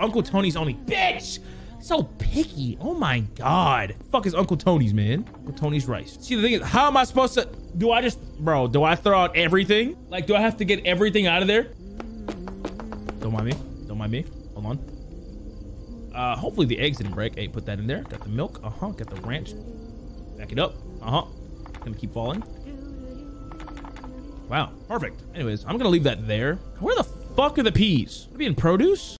Uncle Tony's only. Bitch! So picky. Oh my God. Fuck is Uncle Tony's, man? Uncle Tony's rice. See, the thing is, how am I supposed to... Do I just... Bro, do I throw out everything? Like, do I have to get everything out of there? Don't mind me. Don't mind me. Hold on. Hopefully the eggs didn't break. Hey, put that in there. Got the milk. Got the ranch. Back it up. Gonna keep falling. Wow. Perfect. Anyways, I'm gonna leave that there. Where the fuck are the peas? Would it be in produce?